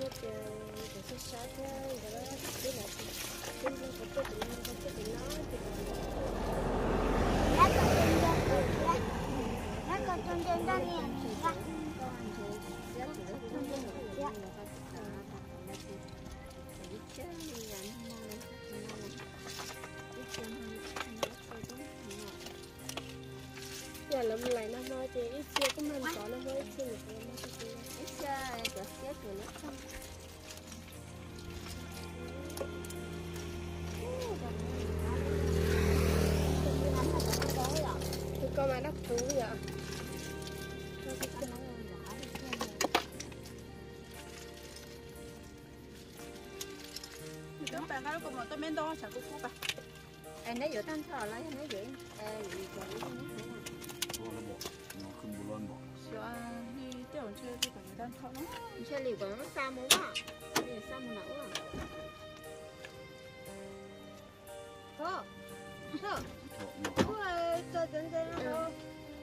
giờ làm lại năm nay thì ít chưa có mình có năm nay ít chưa được ít chưa được chết rồi nó không con mà đắp thú vậy các bạn có một tấm men đo chẳng có cúp à anh lấy giữa tan thở lấy anh lấy giữa đi tiêu chơi đi cả người ta thọ nó chơi liều còn nó xa muốn à liều xa muốn nấu à thơ thơ ôi chơi chân chân nó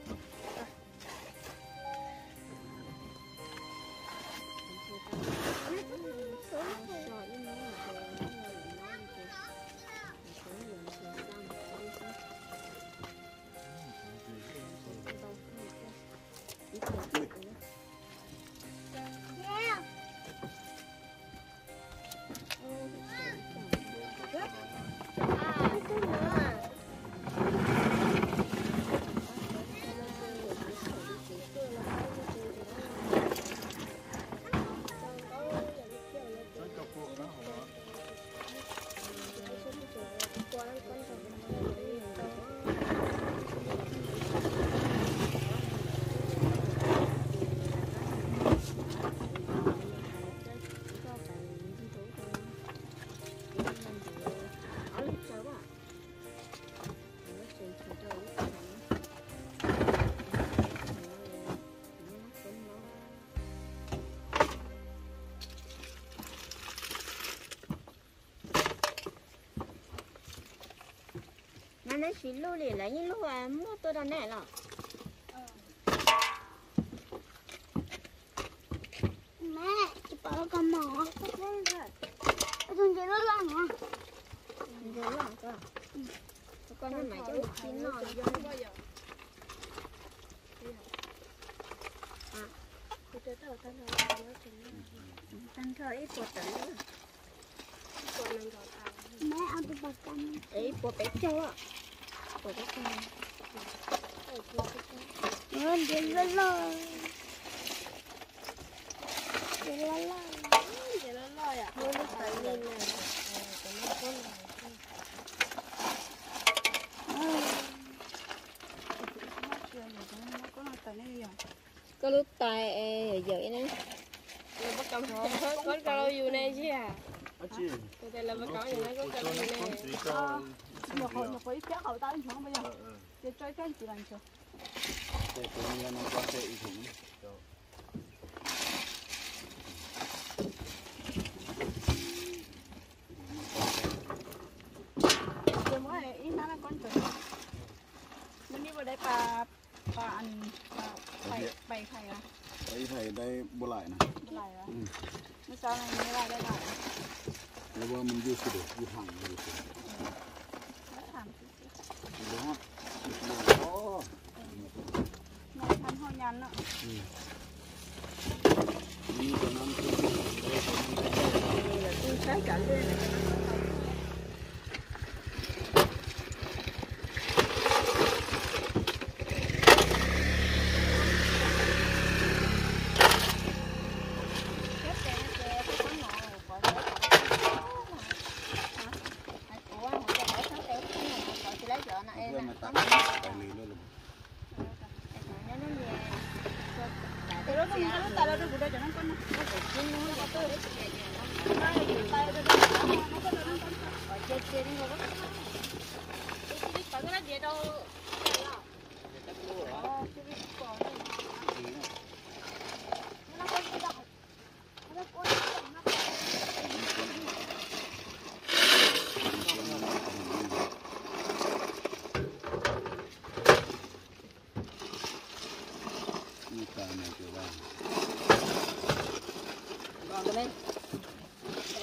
nó chỉ lưu liền lấy những lúc à mua tôi đàn này rồi mẹ chị bảo con mỏ con chị nó lỏng à nó lỏng cơ con nó mày cho một chín non tan thở ít bột tấn mẹ ăn cái bột tấn ấy bột bé châu ạ bột bé châu ngon dễ lắm dễ lắm dễ lắm rồi ạ mua nước tẩy lên này có lúc tay dậy nè bắt cầm hộp con caoอยู่này chứ à cái là bắt cầmอยู่này con caoอยู่này một khối kéo hậu tao xuống bây giờ để chơi cái gì làm cho giờ mỗi ngày ít nó là con chuột mình đi vào đây bà ăn bàyไข่à ไอ้ไข่ได้บ่หลายนะบ่หลายอ่ะเมื่อเช้านี้ไม่ได้หลายแล้วว่ามันอยู่สุดอยู่ห่างอยู่สุดแล้วถามเดี๋ยวฮะโอ้ในทันห้องยันเนาะนี่ตอนนั้นคือ tôi sáng chảnh lên lên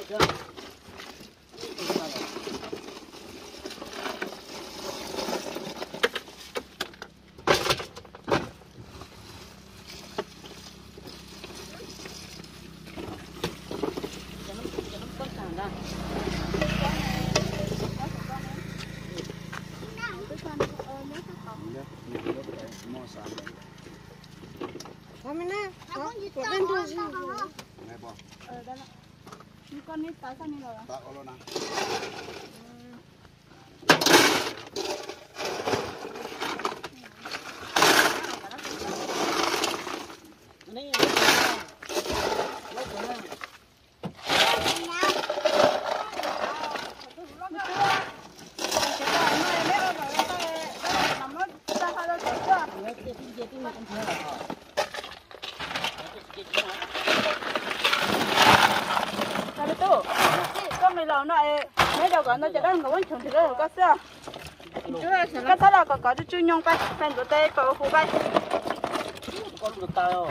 con nít tái sang đi rồi. Ta ở đâu nào? nó chỉ đang ngồi chung thì nó có sao cái đó là có chú nhung bay bên bờ tây có khu bay con được tao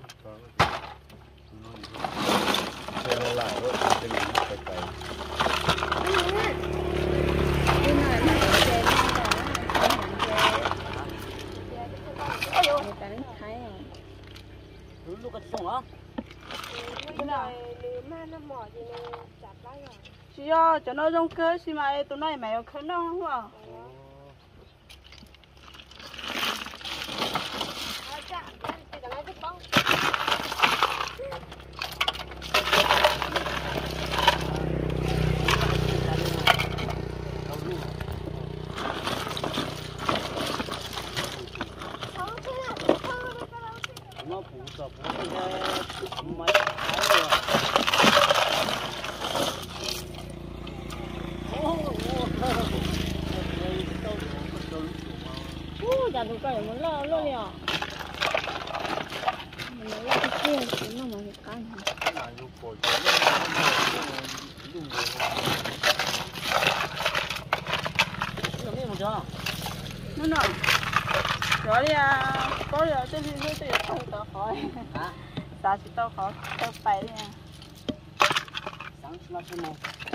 Xe lại rồi, cái này phải cày. lúc cái sông á chị cho nó rong cơ xí mà tụi nó mày khấn đâu không à nó phụ trợ phụ cái máy giờ tụi cái muốn lo luôn nè mình nói là cái kia nó mà cái cái nó nọ rồi đi có rồi tôi đi tôi không tao khỏi sao chỉ tao khỏi tao phải đi sáng sớm sớm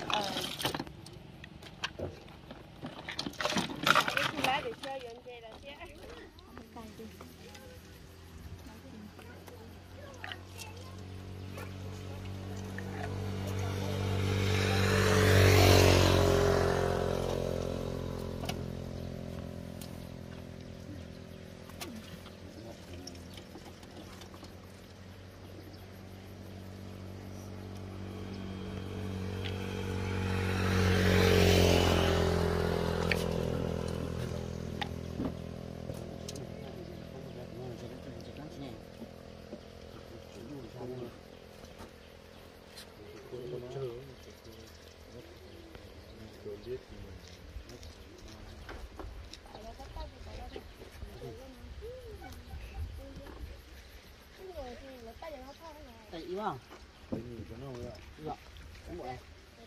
tại ý không? Cái gì cho nó vậy? Dạ. Đúng rồi.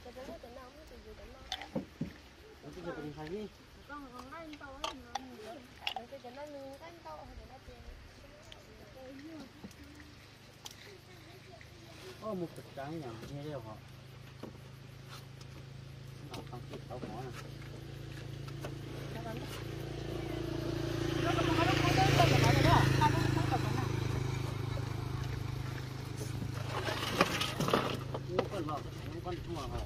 Nó cứ chụp điện thoại đi. Ô một cái trắng nhỉ, nghe đều họ. Nó không kịp tao khó nè. Con chua hả?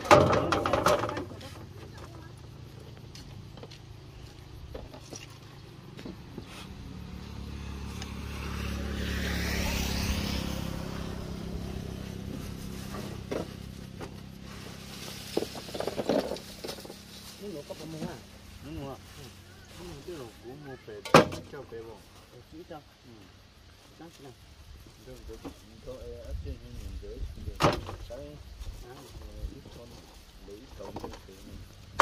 Nó có bao nhiêu à? Đúng rồi. Cái lỗ của mua về cho về vào. Chỉ cho. Chắc là. Đừng có ở trên nhìn dưới cái ít con lấy tổng cái này.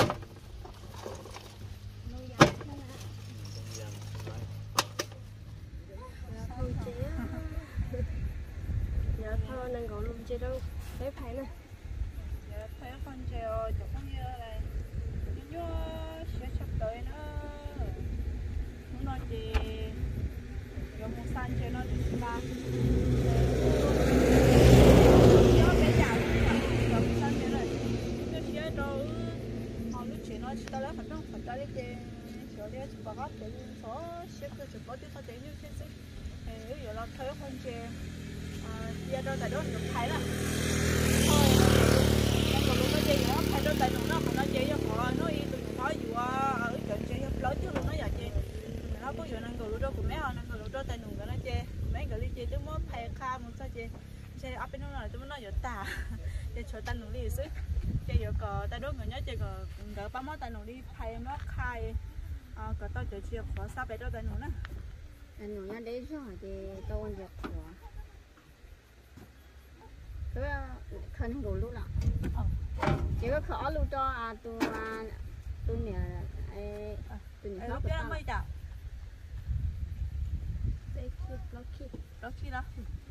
giờ thôi nên gọi luôn chơi đâu thấy phải nè giờ thấy con treo chỗ con như này nhưng sẽ sắp tới nữa nó chỉ có một san chơi nó chỉ ba nó bé chào là thấy con chè giờ đâu tại đó được thấy là còn lúc nó chơi nó thấy đâu tại nó còn nó chơi cho họ nó đi tụi nó dù ở trận chơi lớn chứ luôn nó giờ chơi nó có dù năng cầu đó của mấy họ năng cầu đó tại nùng cái nó chơi mấy cái đi chơi tới mới thay kha một sao chơi áp bên nó là chúng nó giờ tả chơi chơi tay nùng đi xứ chơi giờ cờ tay đó người nhớ chơi cờ đỡ ba món tay nùng đi thay nó khai cờ tao chơi chơi khó sao bé đó tay nùng á anh nói đấy rồi thì tôi ăn được rồi cái khăn gỗ lúc nào chỉ có khó lúc cho tôi nè tôi nè lúc đó mới chả đây kia đó khi đó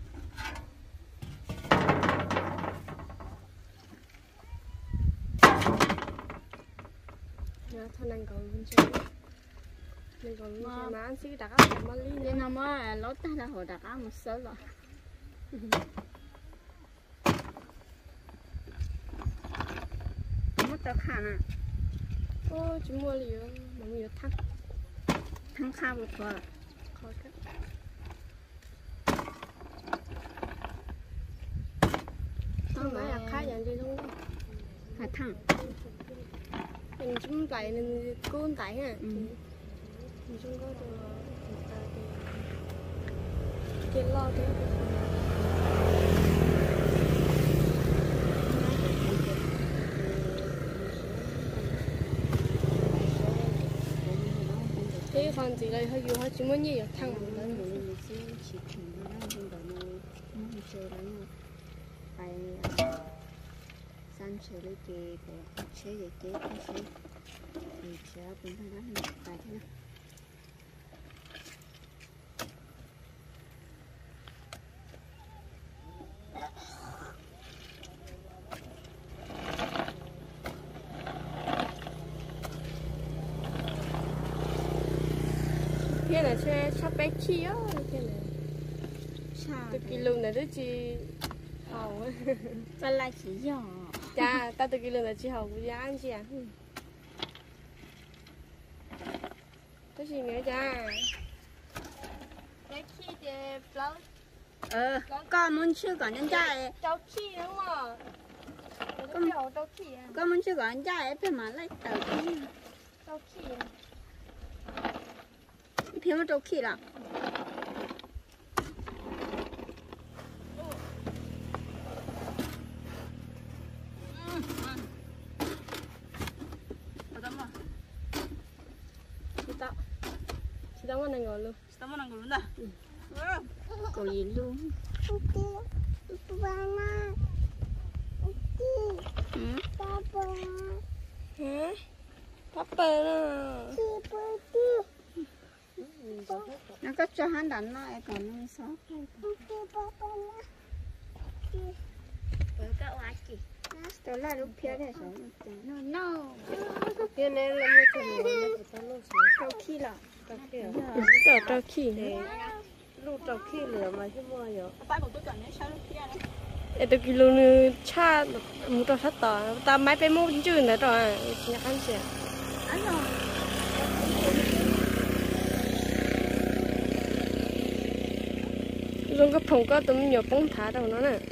nhà thân anh còn bên trên mình còn mà ăn xí đặc á mà đi nên nó mới lót ta là hồi đặc á một số rồi mất tao khăn à ô chỉ mua liều mà mua thăng khao một thôi khó cái không phải là khai nhận gì không hả thăng mình chúng lại nên cuốn tại ha mình chúng có được cái lo thế thế còn gì đây hơi nhiều hơi chỉ muốn nhiều thằng lớn mình chỉ thằng nó đang trong đó nó chơi lắm phải san chơi lấy cái chơi để cái chơi thì chơi cũng phải lắm phải thế nào cái này xe sắp bé chi á cái này sao từ kilo này tới chi hầu ta lại chỉ nhỏ cha ta từ kilo này chi hầu của giá anh chị à cái gì nữa cha bé chi thì lâu con muốn chưa có nhân trai cháu chi đúng không cháu chi con muốn chưa có nhân trai phải mà lại tàu cháu chi phía mà trâu khi là chị tao muốn ăn ngồi luôn tao muốn ăn luôn đó có gì luôn hả papa nó có cho hắn đánh nó còn nó sót tôi là lúc phía này sống no cái này là một trong những trâu khi là trâu khi lúc trâu khi lửa mà chứ mua rồi phải một tôi cần nhớ sao lúc kia đấy từ kilo nữa cha một trâu sắt tỏ ta máy bé mua chứ nữa rồi nhặt ăn xỉa anh rồi dùng cái phòng có tụi mình nhiều bông thả đâu nó nè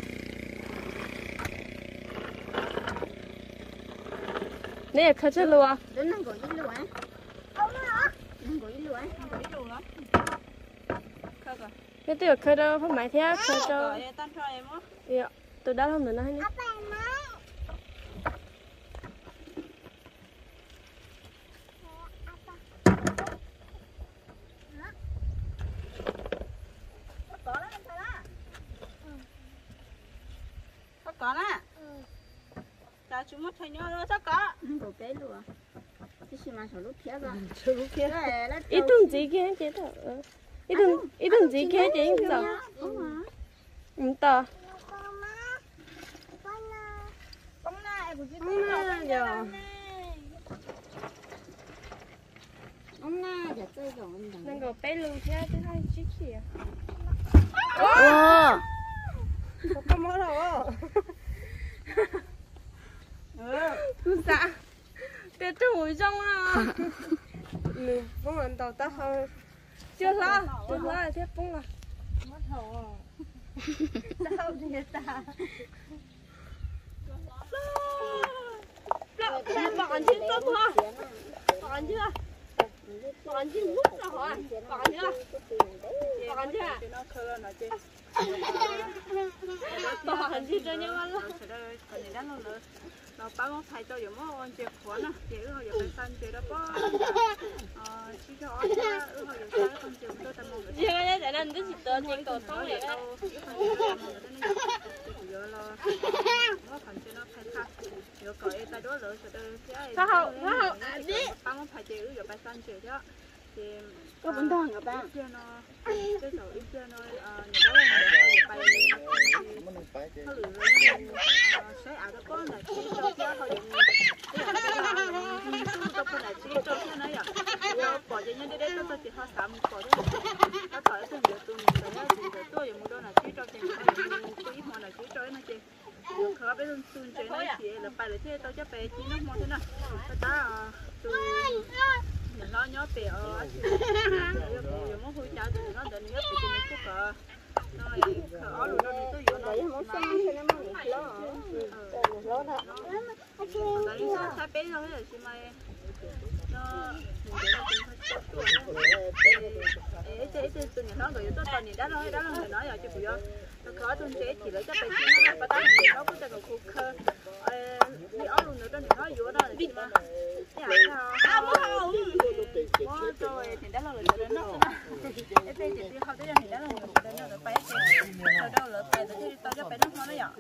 nè khơi chơi lúa đến năng gọi ít lúa năng gọi ít lúa đi luôn đó khơi rồi cái tiểu khơi đâu không máy thế khơi cho rồi tan cho em á dạ từ đó không được nó hay nè có nè chào chúng mất thấy nhớ nữa chắc có năng gọi bé lúa cái gì mà số lúc phía rồi lúc kia ít tuần gì kia chế đó ít tuần gì kia chế sao không to con này của chị giờ ông na giờ chơi rồi đang gọi bé luôn thế chứ hay chiếc gì à không có đâu cứ dạ bé trùi trong à bông ăn tàu ta hơi chưa lo thế bông là mất hồn sao vậy ta bọn chứ tốt không bọn chưa bọn chứ lúc sao hả bọn chưa bọn chưa nó khơi nó chứ bọn chứ cho nhau ăn nó bán một thay cho giống ăn chè khó nè chè ư giờ phải san chè đó có chỉ cho ăn ư giờ phải ăn chè tôi tầm một giờ đây để nên cái gì tên những đồ tốt này đấy giờ là nó phần cho nó thay khác giờ cởi tay đó lỡ sẽ sao không đi bán một thay chè ư giờ phải san chè đó thì có vấn đề ngập ba chưa nó cái sầu ít chưa nó người đó là người phải nó lừa sẽ ảo đó có là chỉ cho chứ thôi dùng tôi không là chỉ cho chứ nó vậy bỏ cho nhân đi đấy tôi chỉ hoa sắm bỏ đấy nó thổi từ giờ tôi mình đấy thì tôi dùng một đôi là chỉ cho tiền tôi ít hoa là chỉ cho nó chị khó bây giờ tuần chơi nó chỉ là bài để thế tôi cho bé chỉ nó mua thế nào ta tôi nó nhớ về ở giờ muốn hôi cháo thì nó đừng nhớ về cái chút cỡ nó khó luôn nó tôi vô nó một trăm thì nó mới được lo đó nó đi sao sai bé thôi là chỉ mày nó cái tuần nó rồi tôi tuần này đó là người nói rồi chứ bây giờ nó khó tuần chế chỉ lấy cho bé chỉ nó bắt tay nó cũng sẽ có khơ đi ở luôn nữa đó nó vô đó là gì mà rồi thì đó là lời đến nó cái tên thì không tới thì đó là người đến nó bé rồi đâu là bé thì tao cho bé nó nó vậy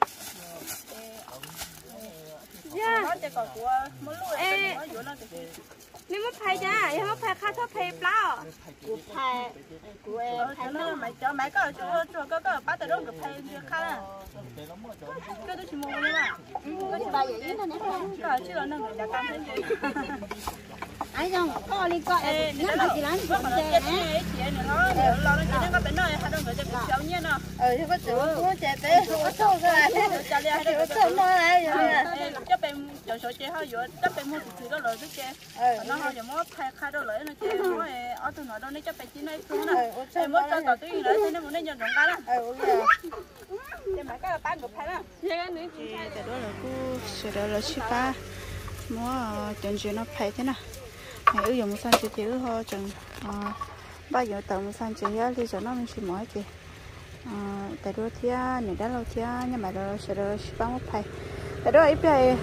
nó chỉ còn của mấy lúc này nó vô nó thì nếu mất phải cha em mất phải khát phải plau của thai của em thằng nó mày cho mày có có bắt từ đâu được phải khát cái đó chỉ mua thôi mà cái bà vậy chứ nó nè cái chứ là nó người đã cam thế gì ai không có đi coi nó là gì lắm nó chết chị nó lo nó chỉ nó có bệnh rồi hai đứa ngườiจะcháu nhé nó chứ có chủ có trẻ té có sâu rồi cho lên hai đứa sâu nó lại rồi cho bên chỗ số chế hơi vừa cho bên mua từ đó rồi chứ nó hơi giờ mới khai đâu lấy nó chế mới ở từ nó đâu nó cho bên chỉ này xuống nè em mới cho tao tí nữa thì nó muốn nên nhận động cái đó thì mà cái bán được phải đó thì tại đó là cô sẽ đó là ship ba mua chọn chuyện nó phải thế nào hãy ứng dụng sang chị ho chừng bao giờ tàu sang chị á đi cho nó mình chỉ mỗi chị tại đó thì này đã lâu thì nhưng mà đó sẽ đó ship bán một phải tại đó ít về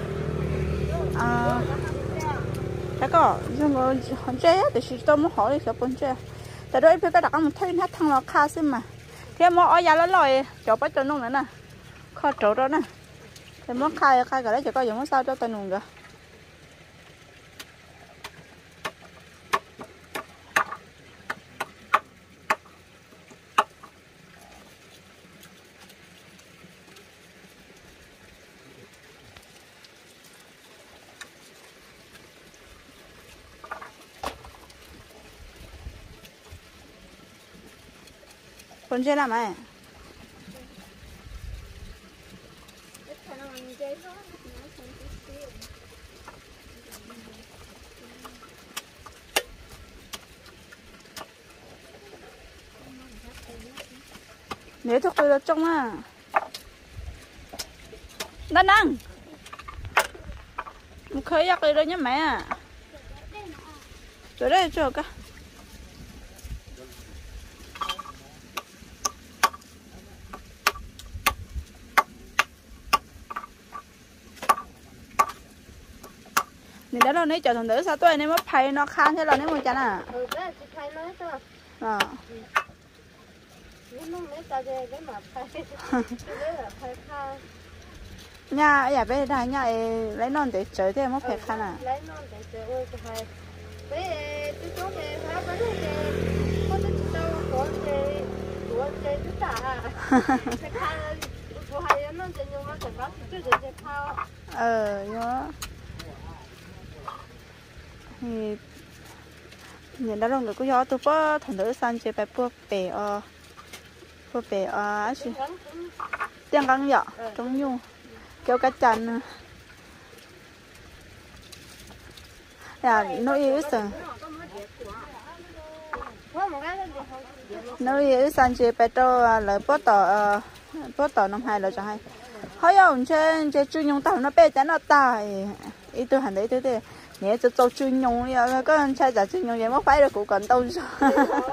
đã có nhưng mà hôm chơi thì chỉ tôi muốn hỏi cái bốn chơi tại đó ít về cái đặc một thay hết thằng nó khá xem mà thế mà ở nhà nó lòi chỗ bắt cho nó nữa nè kho chỗ đó nè thì muốn khai cái đấy chỉ có dùng sao cho tôi nung rồi con chơi làm ai nếu thực sự là trong à đang đang một khơi giặc đi đâu nhá mẹ à rồi đây cho cả đó là nếu cho thằng nữ sao tôi nên mất phải nó khăn thế là nếu mà chán à đấy chị thấy nói thôi nó mấy ta về cái mà phải cái là phải khăn nhà bây giờ nhà lấy non để chơi thế mất phải khăn à lấy non để chơi ơi thôi với tôi có về phá vấn đề có tôi đâu có chơi của chơi tất cả phải khăn của hai nó chơi nhưng mà phải bắt tôi chơi khăn nhớ thì nhìn đó là người có gió tôi có thằng nữ sang chơi bài bùa bể á chị tiếng căng nhở trống nhung kéo cá chăn là nó yếu sừng nó như sang chế bé trâu là bớt tỏ năm hai là cho hay hỏi ông chơi chuyên用tao nó bé chả nó tài ý tôi hẳn đấy thế nhớ cho tôi chuyên用rồi có anh trai giả chuyên用vậy mà phải được cũng còn đâu rồi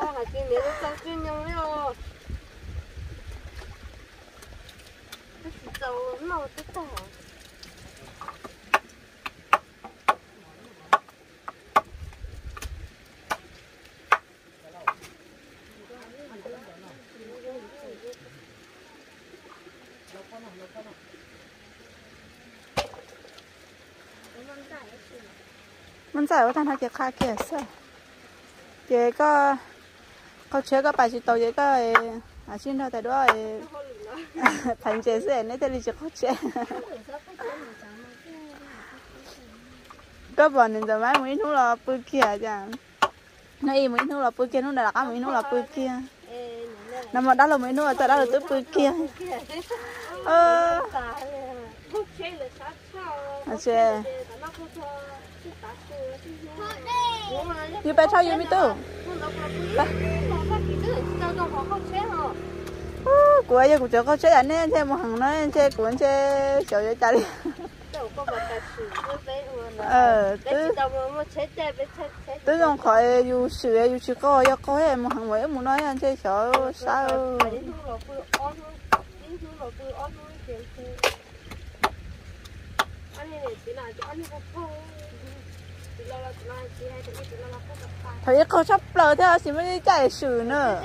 มันใส่ว่าท่านเขาจะฆ่าเกศเจ๊ก็เขาเชื่อก็ไปชิโตเจ๊ก็อาชีพเราแต่ด้วยพันเจเซ่เนี่ยจะรีจะเขาเชื่อก็บอกหนึ่งแต่ไม่เหมือนนู้นเราปืนเขียจังนั่นเองเหมือนนู้นเราปืนเขียนู้นแต่ละก็เหมือนนู้นเราปืนเขียนั่นมาด้านเราเหมือนนู้นแต่ด้านเราตัวปืนเขียอาเช่ยูไปเช่ายูมิตู้của ai cũng cho có chơi anh ấy chơi một hàng nói chơi cuốn chơi chơi chơi chơi tôi không khỏi yêu sửa yêu chỉ có em một hàng mấy muốn nói anh chơi sợ sao thấy có sắp lờ thế thì mới chạy sửa nữa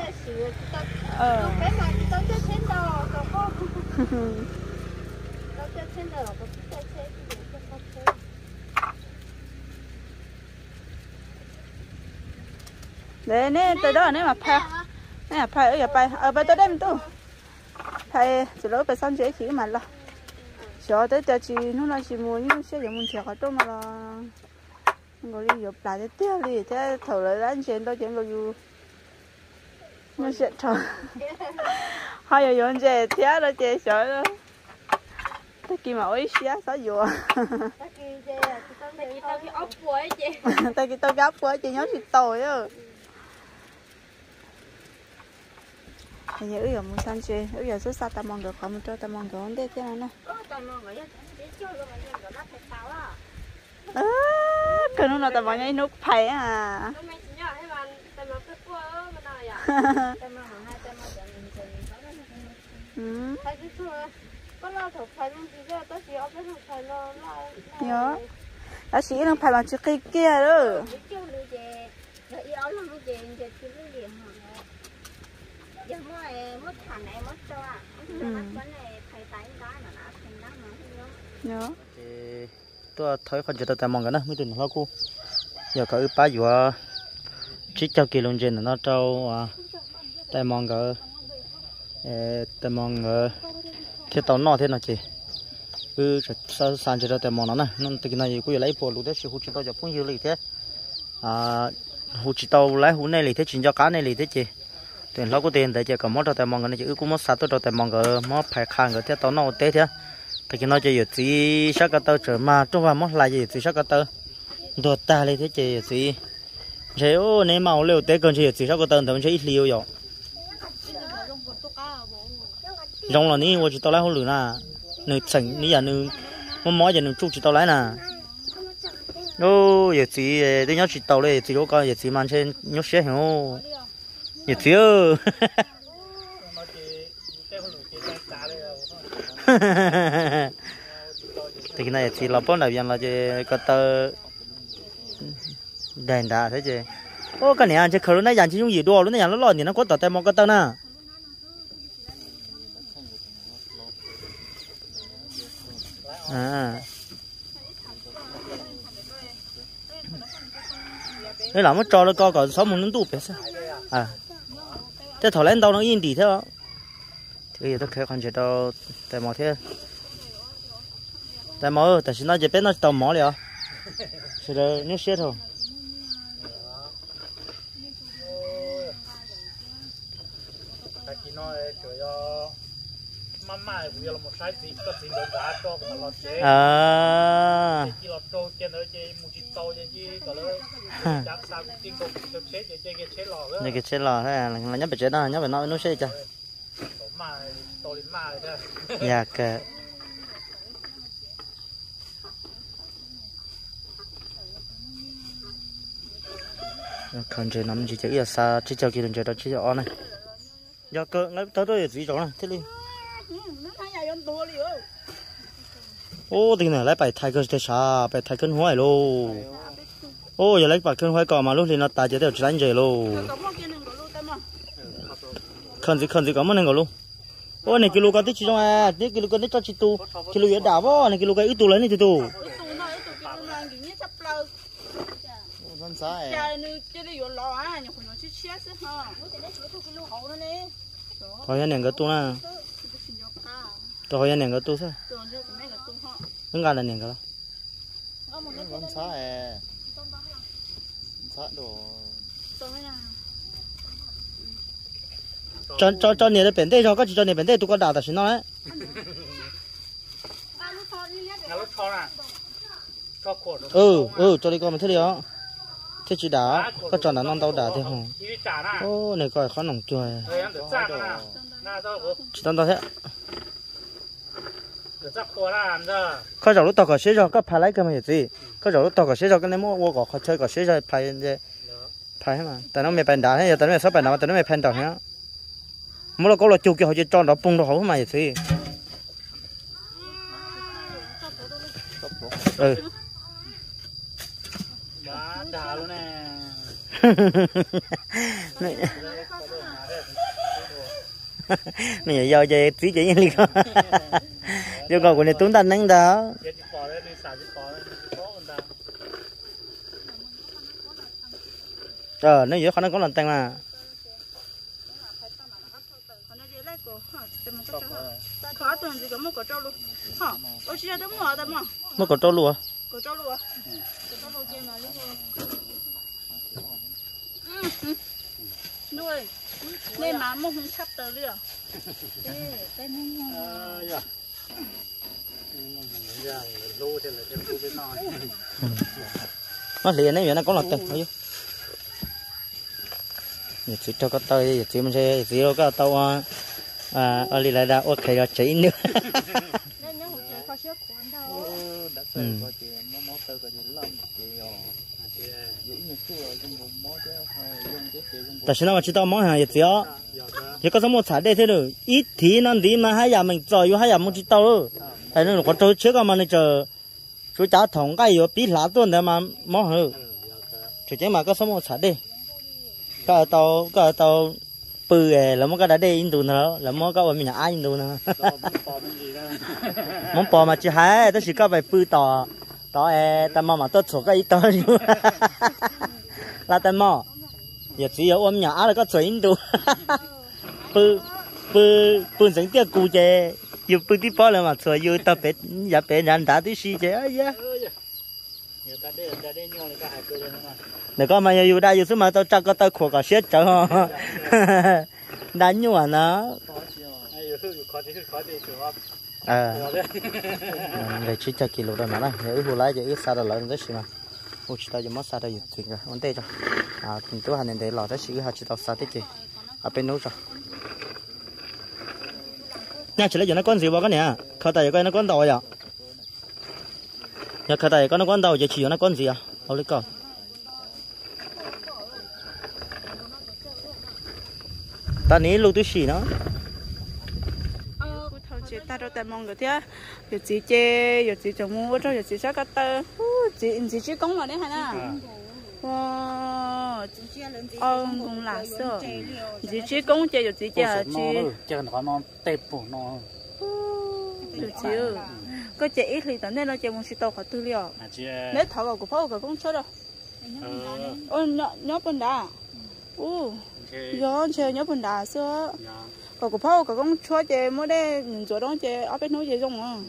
đấy nè tới đó nè mà phải ở bên tới đây mình tu phải chỉ lốiไปซ่อนเฉยๆmà lo sợ tới giờ chị nó nói chị mua những xe dùng mình thiệt ở trong mà lo người đi dục lại thế đi thế thầu lại đánh chuyện đâu chuyện rồi nó sẽ thầu hai giờ dùng chơi thế đó chơi sợ đó ta kia mà ối xía sao vừa ta kia tao gấp quá chị nhớ thì tồi á bây giờ giờ muốn sang chơi bây giờ số sao ta mong được không cho ta mong được không thế nào nè cái nó là ta bảo nhảy nút phải à nhớ đã sĩ đang phải bằng chữ cây kia đó nhớ tôi thấy con chuột tay mong cái đó mới đừng lo cô giờ có ba vừa chỉ cho kỳ lông trên nó trâu tay mong cái tàu nọ thế nào chị sao sang cho tay mong nó nè nó từ này cô lấy bộ lúa đấy hút chỉ tàu cho phun dưa lì thế hút chỉ tàu lấy hút này lì thế chuyển cho cá này lì thế chị tiền lo có tiền tại chị có món cho tay mong cái này chị cũng mất sát tôi cho tay mong cái món phải khang cái tàu nọ thế thế thì nó chơi gì sắc cái tơ trở mà trong vào món lại gì sắc cái tơ đồ ta lấy thế chơi gì chơi ô nếu màu liều té còn chơi gì sắc cái tơ thì mình chơi ít liều rồi trong là ní tôi chỉ tao lấy không lừa nè nửa sành ní giờ nửa món giờ nửa chút chỉ tao lấy nè ô giờ gì tôi nhớ chỉ tao lấy chỉ có coi giờ gì mà trên nhớ xe hiểu giờ gì ơ thì cái này thì là bốn đại viên là chơi cái tơ đèn đá thế chứ ô cái này anh chơi khởi nó dàn chỉ dùng gì đua nó dàn nó lòi thì nó có tờ tay mong cái tơ nè đây là mất trò nó co còn 6 mùng nó tụ bé sao thế thổi lên đâu nó yên đi thế đó thì tôi kêu con chơi tao tay mò thế tại mỏ tại sao nó chỉ biết nó tàu mỏ liền, sẽ được nước xét thôi. mama bây giờ một sai gì có gì đó giá cho mà lo chế chỉ lo trâu trên đó chơi một chỉ tàu chơi có lẽ chắc sao cũng tin công cho chế chơi cái chế lò đó cái chế lò thế là nhớ bị chế đó nhớ bị nói nó chế chưa mà tàu đến mà rồi dạ kệ còn chơi nằm chỉ chơi xa chỉ chơi kia chơi đó chỉ chơi on này giờ cơ ngay tới tôi gì chỗ này thế đi ô thì này lấy bài thay cơ chơi sao bài thay cân hoài luôn ô giờ lấy bài cân hoài cò mà lúc thì nó tài chơi đều đánh chơi luôn khẩn gì có món này luôn ô này kilo cái tí chỉ trong à tí kilo cái tí cho chị tu kilo giờ đào vô này kilo cái ít tu lấy này thì tu thân sai thôi anh cái tu na thôi anh cái tu sao nó ra là nè cái con sai đồ cho nè để bền đây cho nè bền đây tụi con đào ta xin nó đấy cho đi con mình thế đi đó thế chỉ đá có chọn là non tàu đá thế không ô này coi khó nòng chuối chỉ tao thế có rồi lúc tao có xế rồi có phải lấy cái mà gì có rồi lúc tao có xế rồi cái này mua có chơi có xế rồi phải gì phải mà tại nó mày bền đá thế tại nó mày sắp bền đá tại nó mày bền đá thế mua là có là chụp cái họ chỉ cho nó bung nó hổ mà gì đá luôn nè này giờ chơi tí chỉ như con yêu cầu của này tốn tan nắng đó nó giữa khả năng có lần tăng mà khó tuần gì có một cổ trâu luôn hả ôi chị đã mua tao mà nó có trâu luôn à cổ trâu luôn à nuôi nên mà mua không sắp tới liền cái nó liền đấy vậy nó có lần tăng thôi nhiều chuyện cho có tơi nhiều chuyện mình sẽ gì đâu có tao ở đây là đã ok rồi chỉ nữa tại sao mà chỉ tao món hàng gì đó chỉ có một xài đây thế rồi ít thì nó đi mà hai nhà mình rồi hai nhà mình chỉ tao rồi tại nó có trâu trước mà nó chờ chú cháu thòng cái rồi bí lá tuần đấy mà món hơn chỉ mà có một xài đây cái tao bự là món cái đã đây in tù nữa là món cái mình nhà ai in tù nữa món bò mà chỉ hai đó chỉ có bài bự tỏ tao mà tôi số cái ít tao là tao mà giờ chỉ ở ôm nhà là có chuyện in tù bự sinh tiệt cụ chế yêu bự tí bao là mà số yêu tao bé nhà bé nhà đã tí xí chế ấy á để con mà yêu đã yêu số mà tao chắc có tao khổ cả xét cho đánh nhau à nó về chỉ cho kilo đó mà này nếu hồ lái thì sao đó lợi rất xí mà hồ chỉ tao chỉ mất sao đó nhiều chuyện rồi vấn đề cho tôi hành để lọt đó xí họ chỉ tao sao thế gì ở bênนู้rồi nha chỉ lấy cho nó con gì bao cái nè khởi tay coi nó con đầu à nhà khởi tay con nó con đầu giờ chỉ nó con gì àเอาเลยก่อนตอนนี้ลูกตัวฉี่เนาะ chị ta đâu tại mong rồi thế, giờ chị chê, giờ chị trồng mua rồi giờ chị sao cắt tơ, chị chỉ công mà đấy hả na, wow, cũng là sợ, chị chỉ công chê giờ chị chê chị, chê nó nó tép nó, được chứ, có chê ít thì tận đây nó chê một số tàu khó tư liệu, nếu thọ vào của phao của công số đâu, nhớ bên đá, giờ nhớ bên đá xưa. Có phao có con chua chè mới đây nhìn chỗ đó chè ở bên núi chè rong à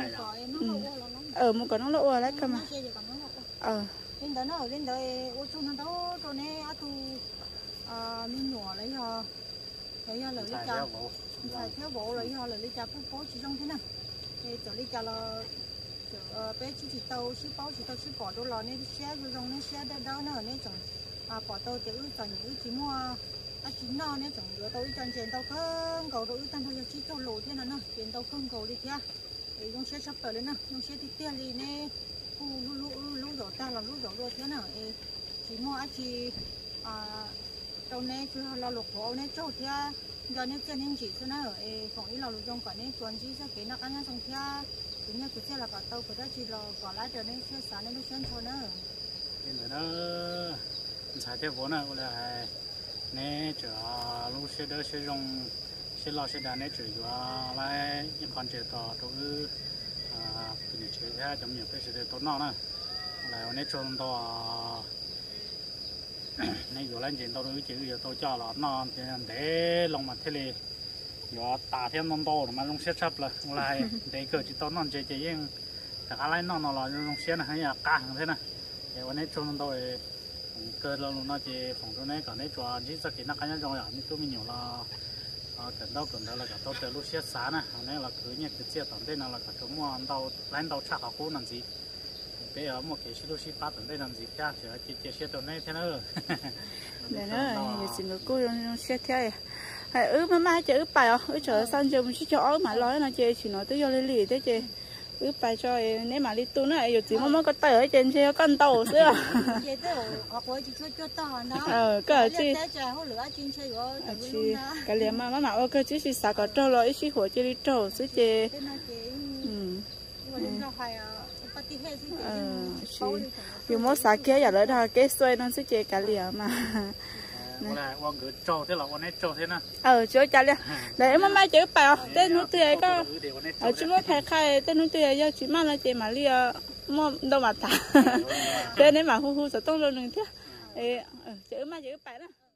một cái nó lỗ lấy cơ mà lên đó nó lên đây ô chu nó đó rồi nè tu mình nhỏ lấy lấy lấy cái xài theo bộ rồi họ là lấy cha phố chỉ trong thế nào thì chỗ lấy cha là chỗ bé chỉ tàu chỉ bỏ đồ lò nên xe rồi trong nên xe đâu nữa nên chồng bỏ tàu thì chọn những chỉ mua chỉ no nên chồng rửa tàu chọn tiền tàu không cầu rồi tan thôi chỉ cho lỗ thế nào nữa tiền tàu không cầu đi kia thì trong xe sắp tới lên nè trong xe thì tiền đi nè lú đổ ta là lú đổ đua thế nào chỉ mua chỉ tàu này cứ là lục hộ này chỗ thế giờ nếu chân hình chỉ thế nào phòng ý là lục trong cả này tuần chỉ sẽ cái nào ăn xong thế tự nhiên cứ thế là cả tàu của đó chỉ là còn lại giờ này xe sáng này nó chân thôi nữa nên là nó xài theo vốn này là nè chờ lúc xe đó sẽ dùng sẽ lo sẽ đàn nè chờ lại những con chờ tỏ chỗ từ những chế ra trong nhiều cái sự tốt nó nè là nè trôn to nè vừa lên trên tao đối chữ giờ tôi cho là nó để lòng mặt thế này giờ tả thêm non to mà lòng xe sắp là để cờ chỉ tao non chơi chơi nhưng cả lại nó là lòng xe này hay là cả thế này để nè trôn to cơ lâu nó chỉ phòng chỗ này còn nè cho chỉ sao cái nó cái nhau rồi mình tôi mình nhiều là cần đâu là cả tôi từ lúc xe sáng nè này là cứ nhặt cái xe tận đây là cả chúng mua đâu lấy đâu chắc họ cố làm gì bây giờ một cái xe lúc xe bắt tận đây làm gì khác chỉ cái xe tận này thế nữa để nó chỉ người cô trong xe theo mà mai chơi bài chờ sang giờ mình chỉ cho mà nói là chơi chỉ nói tới vô lì thế chơi bài cho nếu mà đi tu nữa giờ chỉ mới có tay ở trên xe con tàu xưa cái gì cái liền mà ở cái chỉ xả cái trâu rồi chỉ火就đi trâu xứ chơi dù mỗi xả kia giờ lại là cái xoay nó xứ chơi cái liền mà là quan cứ trâu thế là quan ấy trâu thế nè chơi chả liền để mà mai chơi bài tên nó tươi có ở chúng nó thay khai tên nó tươi giờ chỉ mà là chơi mà lia mua đâu mà thả tên này mà hu hu sợ tông rồi đừng thế chơi mà chơi bài đó